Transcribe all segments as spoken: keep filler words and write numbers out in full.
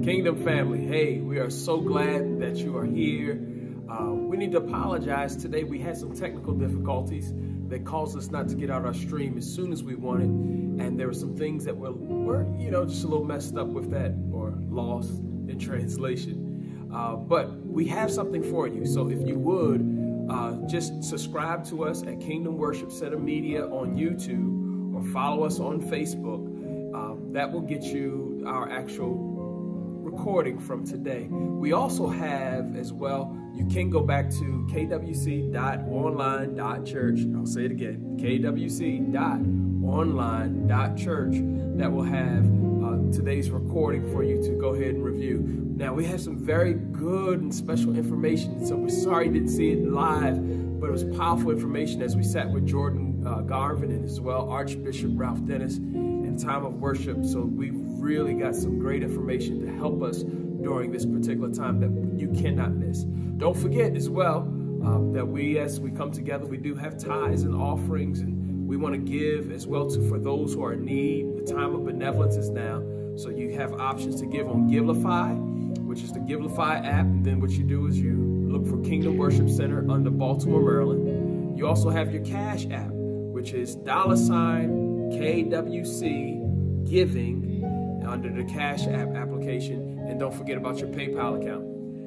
Kingdom family, hey, we are so glad that you are here. Uh, we need to apologize today. We had some technical difficulties that caused us not to get out our stream as soon as we wanted. And there were some things that were, were you know, just a little messed up with that or lost in translation. Uh, but we have something for you. So if you would, uh, just subscribe to us at Kingdom Worship Center Media on YouTube or follow us on Facebook. Um, that will get you our actual recording from today. We also have as well, you can go back to k w c dot online dot church. I'll say it again, k w c dot online dot church. That will have uh, today's recording for you to go ahead and review. Now, we have some very good and special information, so we're sorry you didn't see it live, but it was powerful information as we sat with Jordan uh, Garvin and as well Archbishop Ralph Dennis in time of worship. So we really got some great information to help us during this particular time that you cannot miss. Don't forget as well um, that we, as we come together, we do have tithes and offerings, and we want to give as well to for those who are in need. The time of benevolence is now, so you have options to give on Givelify, which is the Givelify app. And then what you do is you look for Kingdom Worship Center under Baltimore, Maryland. You also have your Cash app, which is dollar sign K W C Giving under the Cash app application. And don't forget about your PayPal account.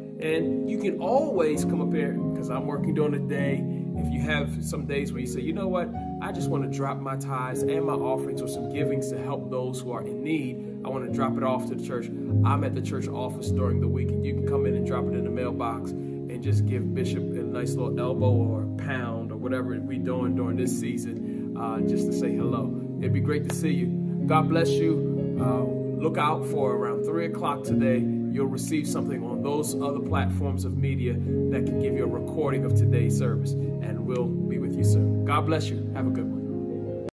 And you can always come up here, because I'm working during the day. If you have some days where you say, you know what, I just want to drop my tithes and my offerings or some givings to help those who are in need, I want to drop it off to the church. I'm at the church office during the week, and you can come in and drop it in the mailbox and just give Bishop a nice little elbow or pound or whatever we're doing during this season, uh, just to say hello. It'd be great to see you. God bless you. Uh, Look out for around three o'clock today. You'll receive something on those other platforms of media that can give you a recording of today's service. And we'll be with you soon. God bless you. Have a good one.